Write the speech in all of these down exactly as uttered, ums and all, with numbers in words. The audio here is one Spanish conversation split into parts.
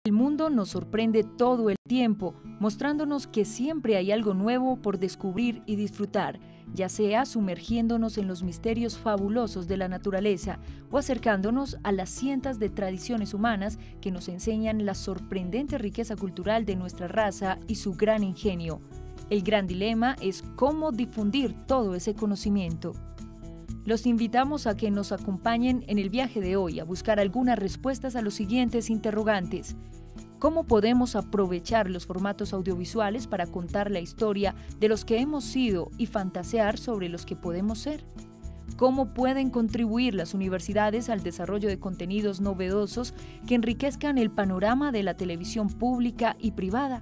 El mundo nos sorprende todo el tiempo, mostrándonos que siempre hay algo nuevo por descubrir y disfrutar, ya sea sumergiéndonos en los misterios fabulosos de la naturaleza o acercándonos a las cientos de tradiciones humanas que nos enseñan la sorprendente riqueza cultural de nuestra raza y su gran ingenio. El gran dilema es cómo difundir todo ese conocimiento. Los invitamos a que nos acompañen en el viaje de hoy a buscar algunas respuestas a los siguientes interrogantes. ¿Cómo podemos aprovechar los formatos audiovisuales para contar la historia de los que hemos sido y fantasear sobre los que podemos ser? ¿Cómo pueden contribuir las universidades al desarrollo de contenidos novedosos que enriquezcan el panorama de la televisión pública y privada?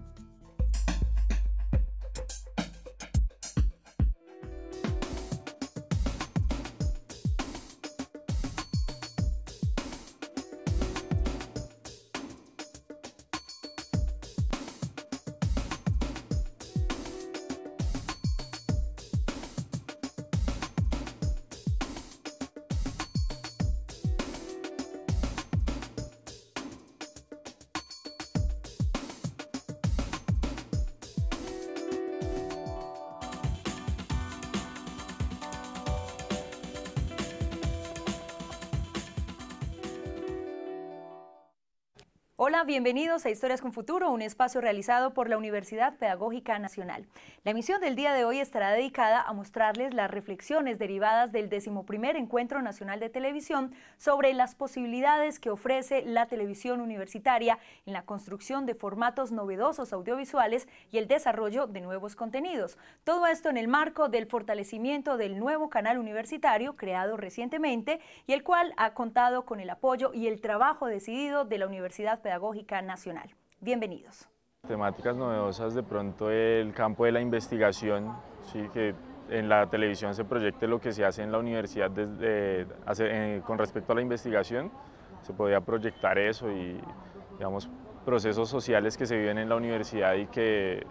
Hola, bienvenidos a Historias con Futuro, un espacio realizado por la Universidad Pedagógica Nacional. La emisión del día de hoy estará dedicada a mostrarles las reflexiones derivadas del decimoprimer Encuentro Nacional de Televisión sobre las posibilidades que ofrece la televisión universitaria en la construcción de formatos novedosos audiovisuales y el desarrollo de nuevos contenidos. Todo esto en el marco del fortalecimiento del nuevo canal universitario creado recientemente y el cual ha contado con el apoyo y el trabajo decidido de la Universidad Pedagógica Nacional. Bienvenidos. Temáticas novedosas, de pronto el campo de la investigación, sí, que en la televisión se proyecte lo que se hace en la universidad desde, hace, eh, con respecto a la investigación, se podía proyectar eso y, digamos, procesos sociales que se viven en la universidad y que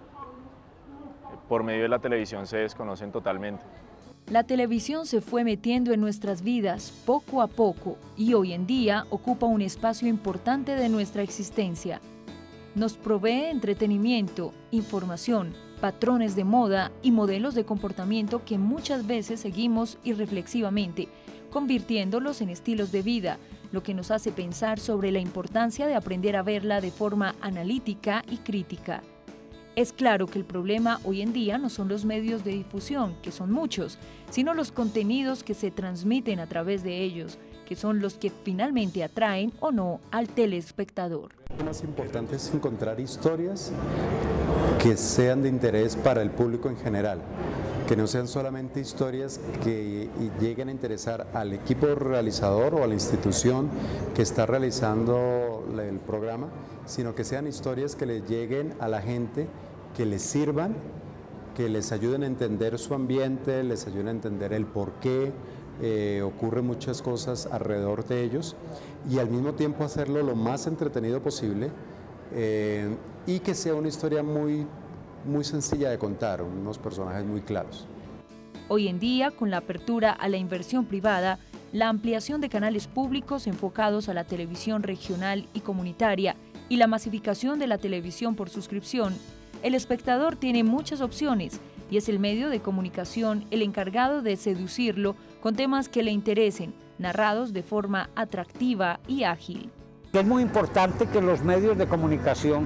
por medio de la televisión se desconocen totalmente. La televisión se fue metiendo en nuestras vidas poco a poco y hoy en día ocupa un espacio importante de nuestra existencia. Nos provee entretenimiento, información, patrones de moda y modelos de comportamiento que muchas veces seguimos irreflexivamente, convirtiéndolos en estilos de vida, lo que nos hace pensar sobre la importancia de aprender a verla de forma analítica y crítica. Es claro que el problema hoy en día no son los medios de difusión, que son muchos, sino los contenidos que se transmiten a través de ellos, que son los que finalmente atraen o no al telespectador. Lo más importante es encontrar historias que sean de interés para el público en general, que no sean solamente historias que lleguen a interesar al equipo realizador o a la institución que está realizando el programa, sino que sean historias que les lleguen a la gente, que les sirvan, que les ayuden a entender su ambiente, les ayuden a entender el por qué eh, ocurren muchas cosas alrededor de ellos y al mismo tiempo hacerlo lo más entretenido posible eh, y que sea una historia muy, muy sencilla de contar, unos personajes muy claros. Hoy en día, con la apertura a la inversión privada, la ampliación de canales públicos enfocados a la televisión regional y comunitaria y la masificación de la televisión por suscripción, el espectador tiene muchas opciones y es el medio de comunicación el encargado de seducirlo con temas que le interesen, narrados de forma atractiva y ágil. Es muy importante que los medios de comunicación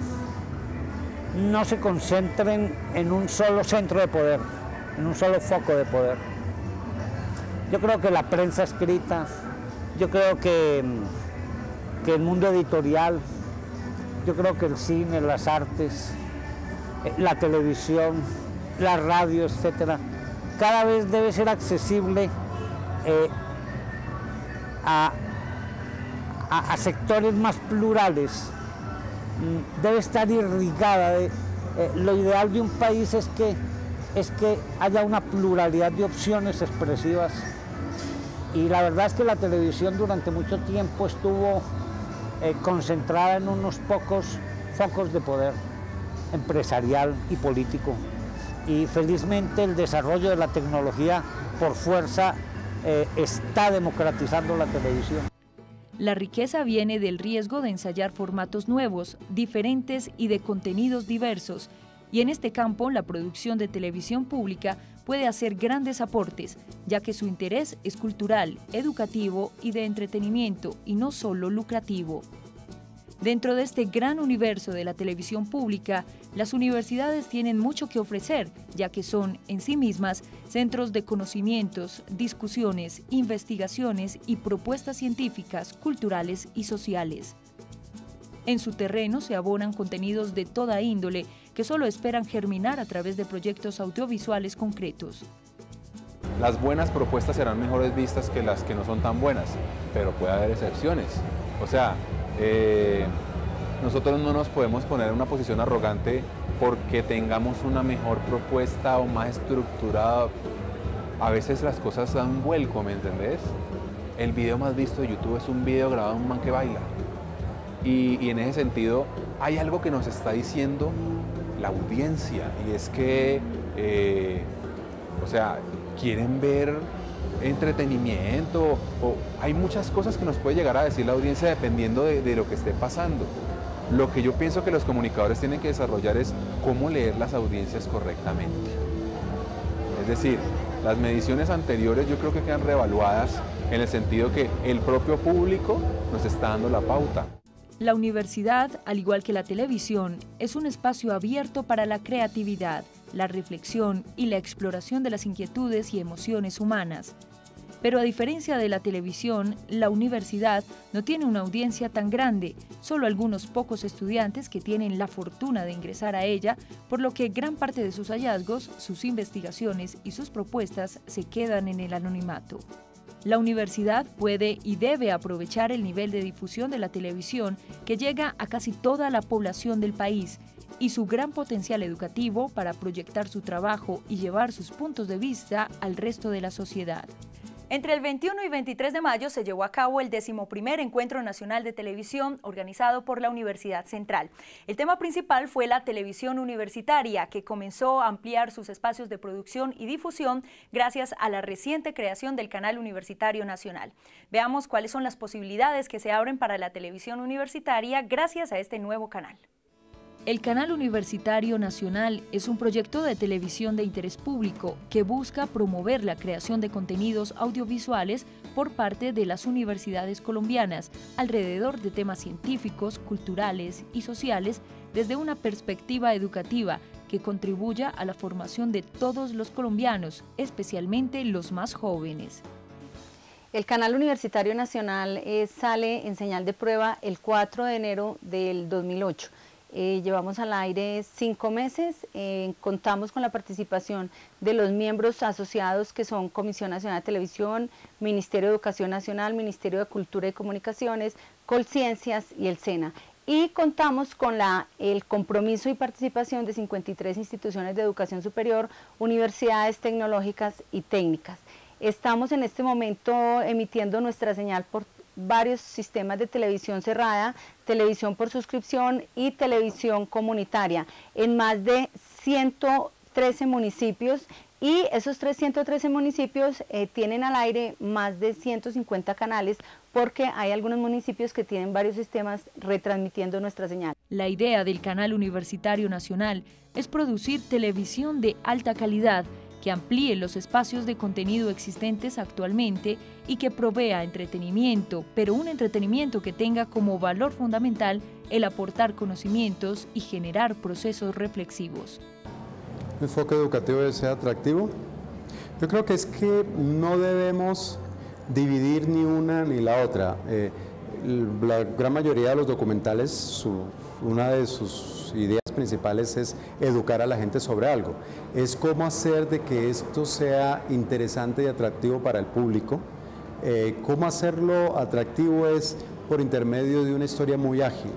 no se concentren en un solo centro de poder, en un solo foco de poder. Yo creo que la prensa escrita, yo creo que, que el mundo editorial, yo creo que el cine, las artes, la televisión, la radio, etcétera, cada vez debe ser accesible eh, a, a, a sectores más plurales, debe estar irrigada. De, eh, lo ideal de un país es que, es que haya una pluralidad de opciones expresivas y la verdad es que la televisión durante mucho tiempo estuvo eh, concentrada en unos pocos focos de poder empresarial y político y felizmente el desarrollo de la tecnología por fuerza eh, está democratizando la televisión. La riqueza viene del riesgo de ensayar formatos nuevos, diferentes y de contenidos diversos, y en este campo la producción de televisión pública puede hacer grandes aportes, ya que su interés es cultural, educativo y de entretenimiento, y no solo lucrativo. Dentro de este gran universo de la televisión pública, las universidades tienen mucho que ofrecer, ya que son, en sí mismas, centros de conocimientos, discusiones, investigaciones y propuestas científicas, culturales y sociales. En su terreno se abonan contenidos de toda índole que solo esperan germinar a través de proyectos audiovisuales concretos. Las buenas propuestas serán mejores vistas que las que no son tan buenas, pero puede haber excepciones. O sea, eh, nosotros no nos podemos poner en una posición arrogante porque tengamos una mejor propuesta o más estructurada. A veces las cosas dan un vuelco, ¿me entendés? El video más visto de YouTube es un video grabado de un man que baila. Y, y en ese sentido hay algo que nos está diciendo la audiencia, y es que, eh, o sea, quieren ver entretenimiento, o hay muchas cosas que nos puede llegar a decir la audiencia dependiendo de, de lo que esté pasando. Lo que yo pienso que los comunicadores tienen que desarrollar es cómo leer las audiencias correctamente. Es decir, las mediciones anteriores yo creo que quedan reevaluadas en el sentido que el propio público nos está dando la pauta. La universidad, al igual que la televisión, es un espacio abierto para la creatividad, la reflexión y la exploración de las inquietudes y emociones humanas. Pero a diferencia de la televisión, la universidad no tiene una audiencia tan grande, solo algunos pocos estudiantes que tienen la fortuna de ingresar a ella, por lo que gran parte de sus hallazgos, sus investigaciones y sus propuestas se quedan en el anonimato. La universidad puede y debe aprovechar el nivel de difusión de la televisión que llega a casi toda la población del país y su gran potencial educativo para proyectar su trabajo y llevar sus puntos de vista al resto de la sociedad. Entre el veintiuno y veintitrés de mayo se llevó a cabo el decimoprimer Encuentro Nacional de Televisión organizado por la Universidad Central. El tema principal fue la televisión universitaria, que comenzó a ampliar sus espacios de producción y difusión gracias a la reciente creación del Canal Universitario Nacional. Veamos cuáles son las posibilidades que se abren para la televisión universitaria gracias a este nuevo canal. El Canal Universitario Nacional es un proyecto de televisión de interés público que busca promover la creación de contenidos audiovisuales por parte de las universidades colombianas alrededor de temas científicos, culturales y sociales desde una perspectiva educativa que contribuya a la formación de todos los colombianos, especialmente los más jóvenes. El Canal Universitario Nacional eh, sale en señal de prueba el cuatro de enero del dos mil ocho. Eh, llevamos al aire cinco meses, eh, contamos con la participación de los miembros asociados que son Comisión Nacional de Televisión, Ministerio de Educación Nacional, Ministerio de Cultura y Comunicaciones, Colciencias y el SENA. Y contamos con la, el compromiso y participación de cincuenta y tres instituciones de educación superior, universidades tecnológicas y técnicas. Estamos en este momento emitiendo nuestra señal por varios sistemas de televisión cerrada, televisión por suscripción y televisión comunitaria en más de ciento trece municipios, y esos ciento trece municipios eh, tienen al aire más de ciento cincuenta canales porque hay algunos municipios que tienen varios sistemas retransmitiendo nuestra señal. La idea del Canal Universitario Nacional es producir televisión de alta calidad que amplíe los espacios de contenido existentes actualmente y que provea entretenimiento, pero un entretenimiento que tenga como valor fundamental el aportar conocimientos y generar procesos reflexivos. ¿Un enfoque educativo debe ser atractivo? Yo creo que es que no debemos dividir ni una ni la otra. Eh, la gran mayoría de los documentales, su, una de sus ideas principales es educar a la gente sobre algo. Es cómo hacer de que esto sea interesante y atractivo para el público. Eh, cómo hacerlo atractivo es por intermedio de una historia muy ágil,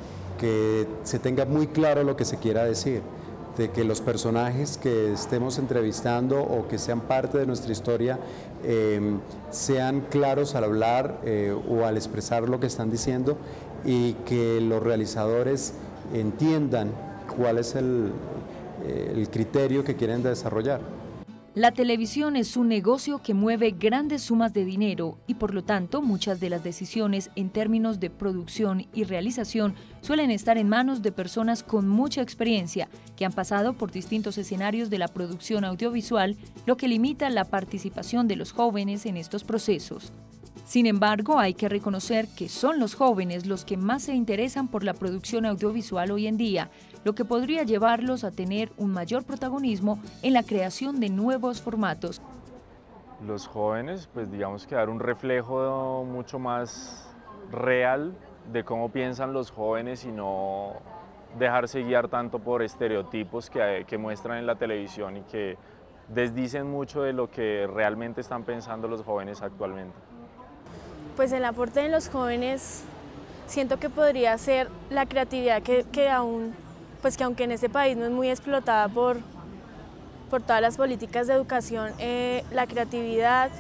que se tenga muy claro lo que se quiera decir, de que los personajes que estemos entrevistando o que sean parte de nuestra historia eh, sean claros al hablar eh, o al expresar lo que están diciendo, y que los realizadores entiendan cuál es el, el criterio que quieren desarrollar. La televisión es un negocio que mueve grandes sumas de dinero y por lo tanto muchas de las decisiones en términos de producción y realización suelen estar en manos de personas con mucha experiencia que han pasado por distintos escenarios de la producción audiovisual, lo que limita la participación de los jóvenes en estos procesos. Sin embargo, hay que reconocer que son los jóvenes los que más se interesan por la producción audiovisual hoy en día, lo que podría llevarlos a tener un mayor protagonismo en la creación de nuevos formatos. Los jóvenes, pues digamos que dar un reflejo mucho más real de cómo piensan los jóvenes y no dejarse guiar tanto por estereotipos que, que muestran en la televisión y que desdicen mucho de lo que realmente están pensando los jóvenes actualmente. Pues el aporte de los jóvenes siento que podría ser la creatividad que, que aún, pues que aunque en este país no es muy explotada por, por todas las políticas de educación, eh, la creatividad,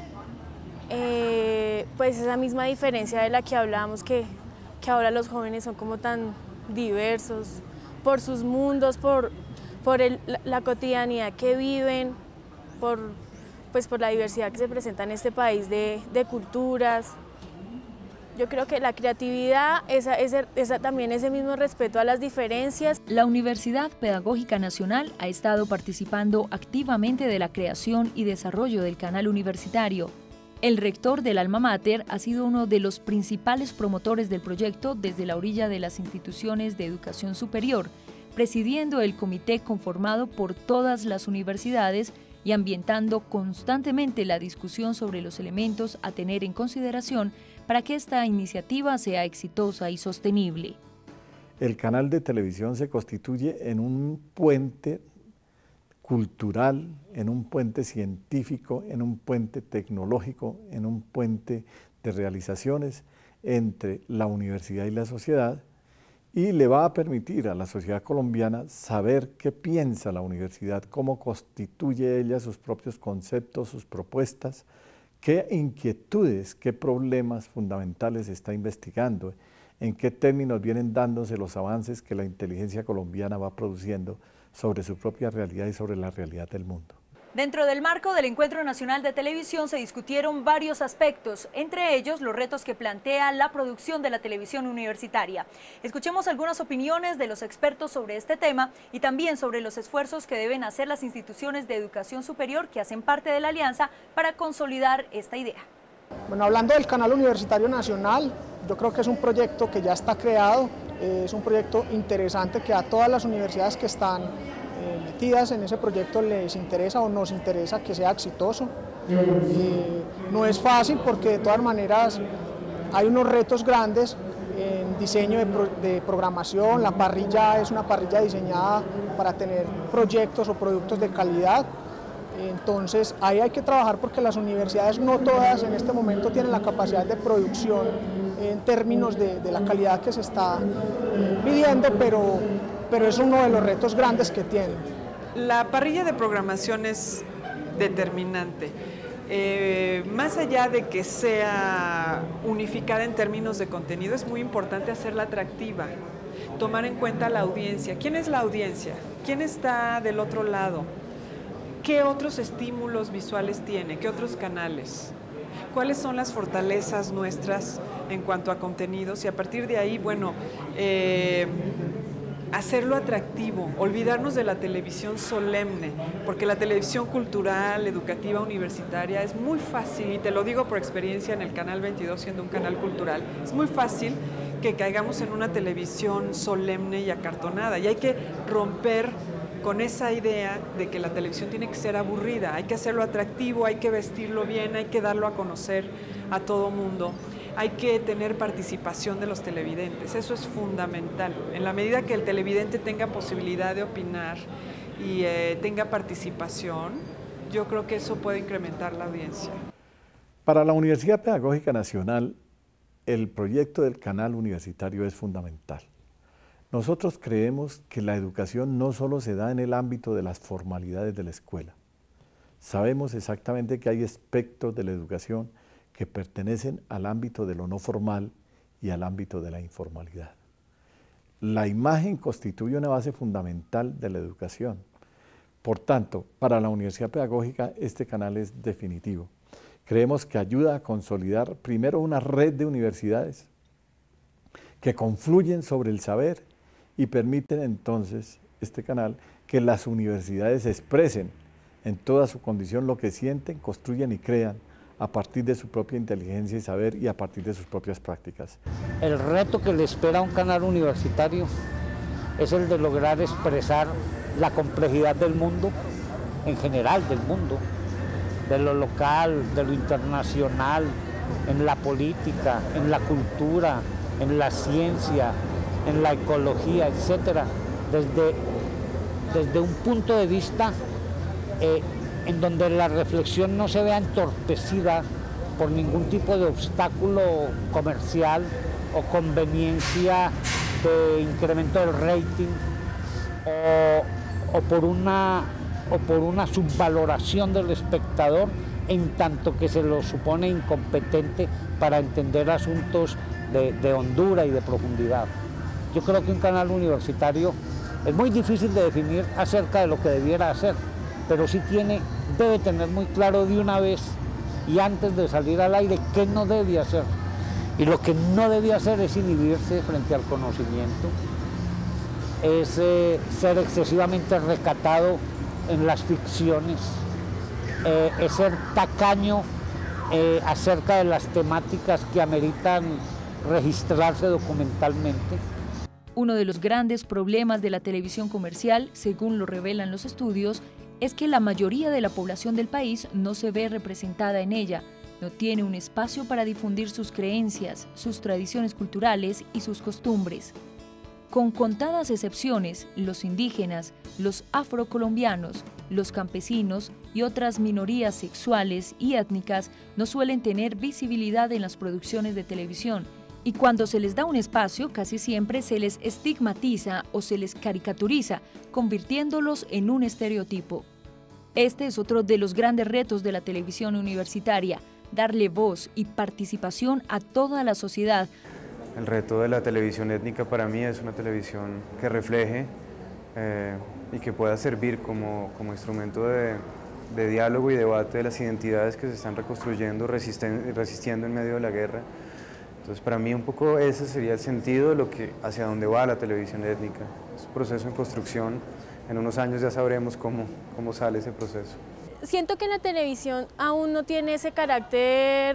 eh, pues esa misma diferencia de la que hablábamos, que, que ahora los jóvenes son como tan diversos por sus mundos, por, por el, la, la cotidianidad que viven, por, pues por la diversidad que se presenta en este país de, de culturas. Yo creo que la creatividad, esa, esa, esa, también ese mismo respeto a las diferencias. La Universidad Pedagógica Nacional ha estado participando activamente de la creación y desarrollo del canal universitario. El rector del Alma Mater ha sido uno de los principales promotores del proyecto desde la orilla de las instituciones de educación superior, presidiendo el comité conformado por todas las universidades y ambientando constantemente la discusión sobre los elementos a tener en consideración para que esta iniciativa sea exitosa y sostenible. El canal de televisión se constituye en un puente cultural, en un puente científico, en un puente tecnológico, en un puente de realizaciones entre la universidad y la sociedad, y le va a permitir a la sociedad colombiana saber qué piensa la universidad, cómo constituye ella sus propios conceptos, sus propuestas, qué inquietudes, qué problemas fundamentales está investigando, en qué términos vienen dándose los avances que la inteligencia colombiana va produciendo sobre su propia realidad y sobre la realidad del mundo. Dentro del marco del Encuentro Nacional de Televisión se discutieron varios aspectos, entre ellos los retos que plantea la producción de la televisión universitaria. Escuchemos algunas opiniones de los expertos sobre este tema y también sobre los esfuerzos que deben hacer las instituciones de educación superior que hacen parte de la alianza para consolidar esta idea. Bueno, hablando del Canal Universitario Nacional, yo creo que es un proyecto que ya está creado, eh, es un proyecto interesante que a todas las universidades que están eh, metidas en ese proyecto les interesa o nos interesa que sea exitoso. Eh, no es fácil porque de todas maneras hay unos retos grandes en diseño de, pro, de programación, la parrilla es una parrilla diseñada para tener proyectos o productos de calidad. Entonces ahí hay que trabajar porque las universidades no todas en este momento tienen la capacidad de producción en términos de, de la calidad que se está pidiendo, pero, pero es uno de los retos grandes que tienen. La parrilla de programación es determinante. Eh, más allá de que sea unificada en términos de contenido, es muy importante hacerla atractiva, tomar en cuenta la audiencia. ¿Quién es la audiencia? ¿Quién está del otro lado? ¿Qué otros estímulos visuales tiene? ¿Qué otros canales? ¿Cuáles son las fortalezas nuestras en cuanto a contenidos? Y a partir de ahí, bueno, eh, hacerlo atractivo, olvidarnos de la televisión solemne, porque la televisión cultural, educativa, universitaria es muy fácil, y te lo digo por experiencia en el Canal veintidós, siendo un canal cultural, es muy fácil que caigamos en una televisión solemne y acartonada, y hay que romper con esa idea de que la televisión tiene que ser aburrida, hay que hacerlo atractivo, hay que vestirlo bien, hay que darlo a conocer a todo mundo, hay que tener participación de los televidentes, eso es fundamental. En la medida que el televidente tenga posibilidad de opinar y eh, tenga participación, yo creo que eso puede incrementar la audiencia. Para la Universidad Pedagógica Nacional, el proyecto del canal universitario es fundamental. Nosotros creemos que la educación no solo se da en el ámbito de las formalidades de la escuela. Sabemos exactamente que hay aspectos de la educación que pertenecen al ámbito de lo no formal y al ámbito de la informalidad. La imagen constituye una base fundamental de la educación, Por tanto, para la Universidad Pedagógica este canal es definitivo. Creemos que ayuda a consolidar primero una red de universidades que confluyen sobre el saber y permiten entonces este canal que las universidades expresen en toda su condición lo que sienten, construyen y crean a partir de su propia inteligencia y saber y a partir de sus propias prácticas. El reto que le espera a un canal universitario es el de lograr expresar la complejidad del mundo, en general del mundo, de lo local, de lo internacional, en la política, en la cultura, en la ciencia, en la ecología, etcétera, desde, desde un punto de vista eh, en donde la reflexión no se vea entorpecida por ningún tipo de obstáculo comercial o conveniencia de incremento del rating o, o, por una, o por una subvaloración del espectador en tanto que se lo supone incompetente para entender asuntos de, de hondura y de profundidad. Yo creo que un canal universitario es muy difícil de definir acerca de lo que debiera hacer, pero sí tiene, debe tener muy claro de una vez y antes de salir al aire qué no debe hacer. Y lo que no debe hacer es inhibirse frente al conocimiento, es eh, ser excesivamente recatado en las ficciones, eh, es ser tacaño eh, acerca de las temáticas que ameritan registrarse documentalmente. Uno de los grandes problemas de la televisión comercial, según lo revelan los estudios, es que la mayoría de la población del país no se ve representada en ella, no tiene un espacio para difundir sus creencias, sus tradiciones culturales y sus costumbres. Con contadas excepciones, los indígenas, los afrocolombianos, los campesinos y otras minorías sexuales y étnicas no suelen tener visibilidad en las producciones de televisión, y cuando se les da un espacio, casi siempre se les estigmatiza o se les caricaturiza, convirtiéndolos en un estereotipo. Este es otro de los grandes retos de la televisión universitaria, darle voz y participación a toda la sociedad. El reto de la televisión étnica para mí es una televisión que refleje eh, y que pueda servir como, como instrumento de, de diálogo y debate de las identidades que se están reconstruyendo, resisten, resistiendo en medio de la guerra. Entonces, para mí un poco ese sería el sentido de lo que, hacia dónde va la televisión étnica. Es un proceso en construcción, en unos años ya sabremos cómo, cómo sale ese proceso. Siento que la televisión aún no tiene ese carácter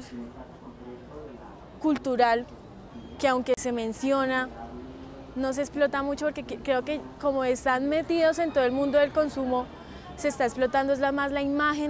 cultural que, aunque se menciona, no se explota mucho, porque creo que como están metidos en todo el mundo del consumo, se está explotando es la más la imagen.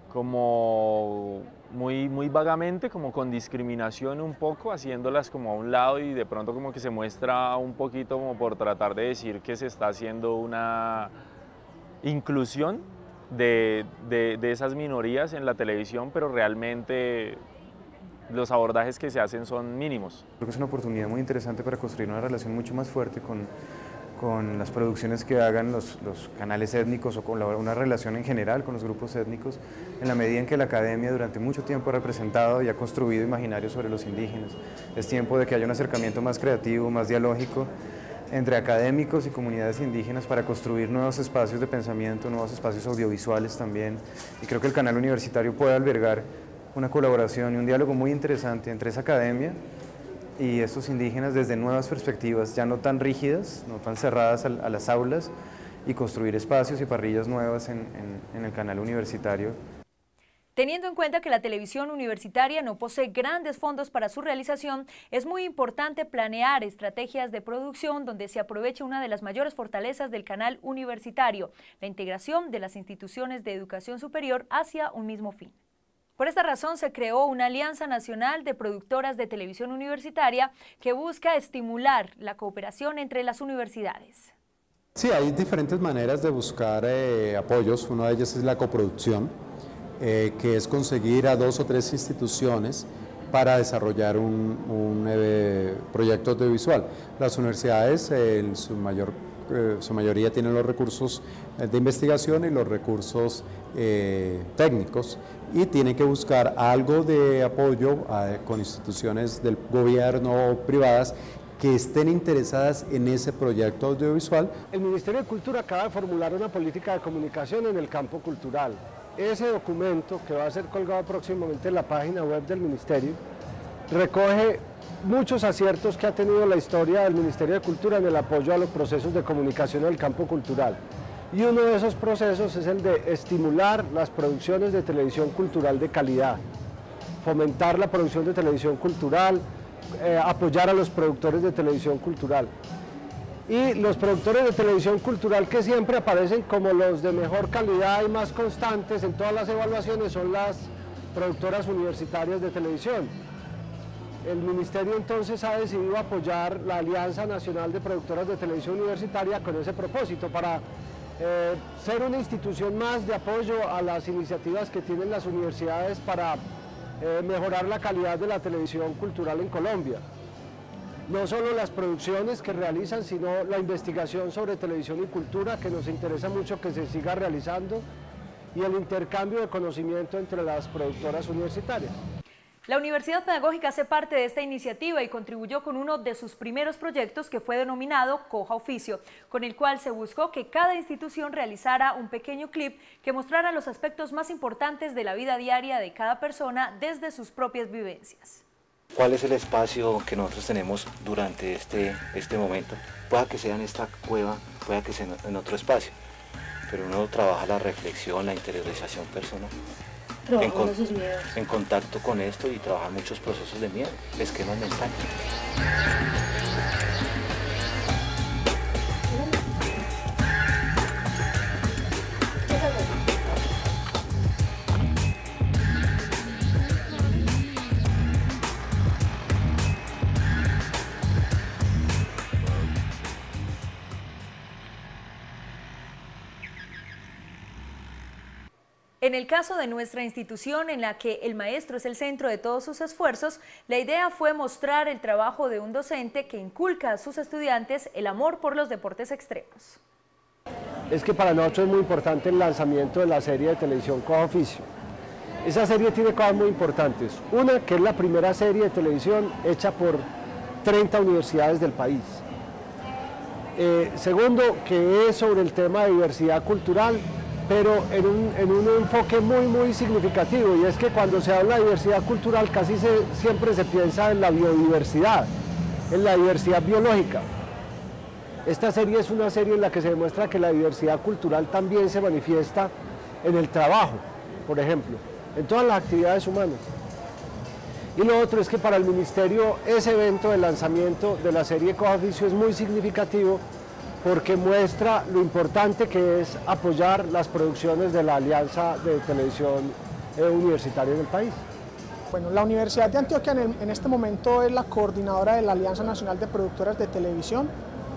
Como muy, muy vagamente, como con discriminación un poco, haciéndolas como a un lado, y de pronto como que se muestra un poquito como por tratar de decir que se está haciendo una inclusión de, de, de esas minorías en la televisión, pero realmente los abordajes que se hacen son mínimos. Creo que es una oportunidad muy interesante para construir una relación mucho más fuerte con, con las producciones que hagan los, los canales étnicos, o con la, una relación en general con los grupos étnicos, en la medida en que la academia durante mucho tiempo ha representado y ha construido imaginarios sobre los indígenas. Es tiempo de que haya un acercamiento más creativo, más dialógico entre académicos y comunidades indígenas para construir nuevos espacios de pensamiento, nuevos espacios audiovisuales también. Y creo que el canal universitario puede albergar una colaboración y un diálogo muy interesante entre esa academia y estos indígenas desde nuevas perspectivas, ya no tan rígidas, no tan cerradas a, a las aulas, y construir espacios y parrillas nuevas en, en, en el canal universitario. Teniendo en cuenta que la televisión universitaria no posee grandes fondos para su realización, es muy importante planear estrategias de producción donde se aproveche una de las mayores fortalezas del canal universitario, la integración de las instituciones de educación superior hacia un mismo fin. Por esta razón se creó una Alianza Nacional de Productoras de Televisión Universitaria que busca estimular la cooperación entre las universidades. Sí, hay diferentes maneras de buscar eh, apoyos. Una de ellas es la coproducción, eh, que es conseguir a dos o tres instituciones para desarrollar un, un eh, proyecto audiovisual. Las universidades, eh, en su, mayor, eh, su mayoría, tienen los recursos de investigación y los recursos eh, técnicos, y tienen que buscar algo de apoyo a, con instituciones del gobierno o privadas que estén interesadas en ese proyecto audiovisual. El Ministerio de Cultura acaba de formular una política de comunicación en el campo cultural. Ese documento, que va a ser colgado próximamente en la página web del Ministerio, recoge muchos aciertos que ha tenido la historia del Ministerio de Cultura en el apoyo a los procesos de comunicación en el campo cultural. Y uno de esos procesos es el de estimular las producciones de televisión cultural de calidad, fomentar la producción de televisión cultural, eh, apoyar a los productores de televisión cultural. Y los productores de televisión cultural que siempre aparecen como los de mejor calidad y más constantes en todas las evaluaciones son las productoras universitarias de televisión. El Ministerio entonces ha decidido apoyar la Alianza Nacional de Productoras de Televisión Universitaria con ese propósito, para eh, ser una institución más de apoyo a las iniciativas que tienen las universidades para eh, mejorar la calidad de la televisión cultural en Colombia. No solo las producciones que realizan, sino la investigación sobre televisión y cultura, que nos interesa mucho que se siga realizando, y el intercambio de conocimiento entre las productoras universitarias. La Universidad Pedagógica hace parte de esta iniciativa y contribuyó con uno de sus primeros proyectos, que fue denominado Coja Oficio, con el cual se buscó que cada institución realizara un pequeño clip que mostrara los aspectos más importantes de la vida diaria de cada persona desde sus propias vivencias. ¿Cuál es el espacio que nosotros tenemos durante este, este momento? Pueda que sea en esta cueva, pueda que sea en otro espacio, pero uno trabaja la reflexión, la interiorización personal. En, con, en contacto con esto y trabajar muchos procesos de miedo, esquemas mentales. En el caso de nuestra institución, en la que el maestro es el centro de todos sus esfuerzos, la idea fue mostrar el trabajo de un docente que inculca a sus estudiantes el amor por los deportes extremos. Es que para nosotros es muy importante el lanzamiento de la serie de televisión Coja Oficio. Esa serie tiene cosas muy importantes. Una, que es la primera serie de televisión hecha por treinta universidades del país. Eh, segundo, que es sobre el tema de diversidad cultural, pero en un, en un enfoque muy muy significativo, y es que cuando se habla de diversidad cultural casi se, siempre se piensa en la biodiversidad, en la diversidad biológica. Esta serie es una serie en la que se demuestra que la diversidad cultural también se manifiesta en el trabajo, por ejemplo, en todas las actividades humanas. Y lo otro es que para el Ministerio ese evento de lanzamiento de la serie Coja Oficio es muy significativo, porque muestra lo importante que es apoyar las producciones de la Alianza de Televisión Universitaria en el país. Bueno, la Universidad de Antioquia en, el, en este momento es la coordinadora de la Alianza Nacional de Productoras de Televisión.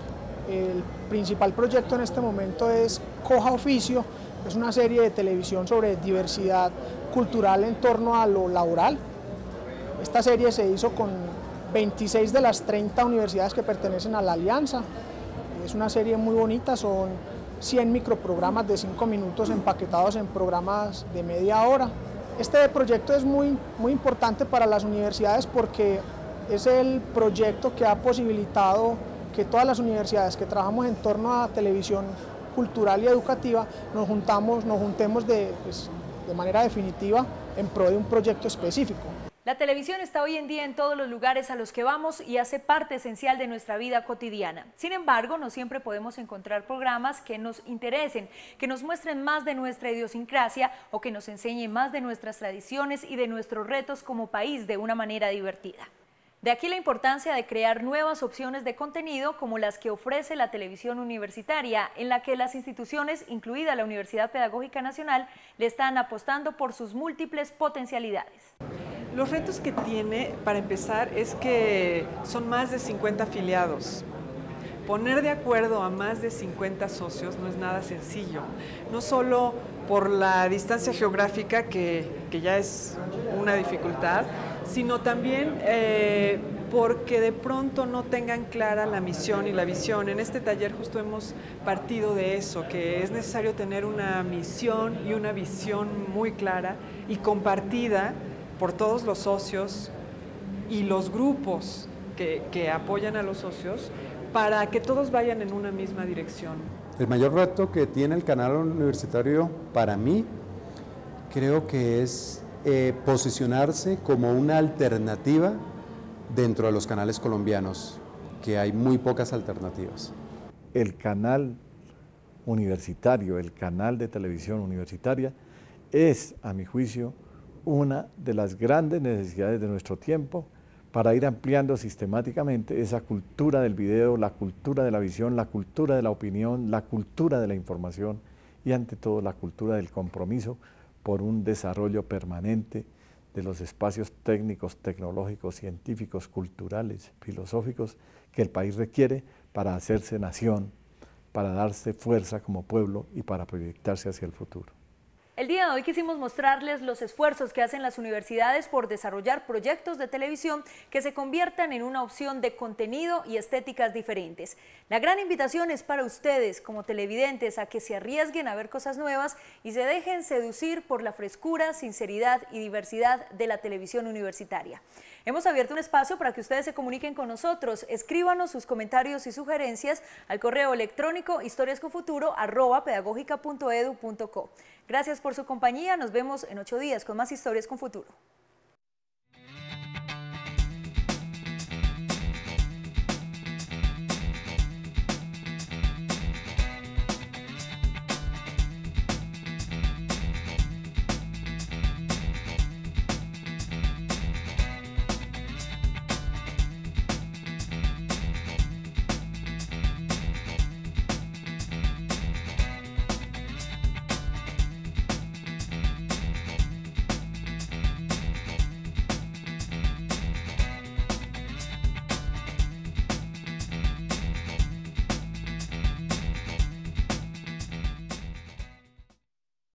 El principal proyecto en este momento es Coja Oficio, es una serie de televisión sobre diversidad cultural en torno a lo laboral. Esta serie se hizo con veintiséis de las treinta universidades que pertenecen a la Alianza. Es una serie muy bonita, son cien microprogramas de cinco minutos empaquetados en programas de media hora. Este proyecto es muy, muy importante para las universidades porque es el proyecto que ha posibilitado que todas las universidades que trabajamos en torno a televisión cultural y educativa nos, juntamos, nos juntemos de, pues, de manera definitiva en pro de un proyecto específico. La televisión está hoy en día en todos los lugares a los que vamos y hace parte esencial de nuestra vida cotidiana. Sin embargo, no siempre podemos encontrar programas que nos interesen, que nos muestren más de nuestra idiosincrasia o que nos enseñen más de nuestras tradiciones y de nuestros retos como país de una manera divertida. De aquí la importancia de crear nuevas opciones de contenido como las que ofrece la televisión universitaria, en la que las instituciones, incluida la Universidad Pedagógica Nacional, le están apostando por sus múltiples potencialidades. Los retos que tiene, para empezar, es que son más de cincuenta afiliados. Poner de acuerdo a más de cincuenta socios no es nada sencillo, no solo por la distancia geográfica, que, que ya es una dificultad, sino también eh, porque de pronto no tengan clara la misión y la visión. En este taller justo hemos partido de eso, que es necesario tener una misión y una visión muy clara y compartida por todos los socios y los grupos que, que apoyan a los socios para que todos vayan en una misma dirección. El mayor reto que tiene el canal universitario para mí creo que es eh, posicionarse como una alternativa dentro de los canales colombianos, que hay muy pocas alternativas. El canal universitario, el canal de televisión universitaria, es, a mi juicio, una de las grandes necesidades de nuestro tiempo para ir ampliando sistemáticamente esa cultura del video, la cultura de la visión, la cultura de la opinión, la cultura de la información y ante todo la cultura del compromiso por un desarrollo permanente de los espacios técnicos, tecnológicos, científicos, culturales, filosóficos que el país requiere para hacerse nación, para darse fuerza como pueblo y para proyectarse hacia el futuro. El día de hoy quisimos mostrarles los esfuerzos que hacen las universidades por desarrollar proyectos de televisión que se conviertan en una opción de contenido y estéticas diferentes. La gran invitación es para ustedes como televidentes a que se arriesguen a ver cosas nuevas y se dejen seducir por la frescura, sinceridad y diversidad de la televisión universitaria. Hemos abierto un espacio para que ustedes se comuniquen con nosotros. Escríbanos sus comentarios y sugerencias al correo electrónico historiasconfuturo arroba pedagógica punto edu punto co. Gracias por su compañía. Nos vemos en ocho días con más Historias con Futuro.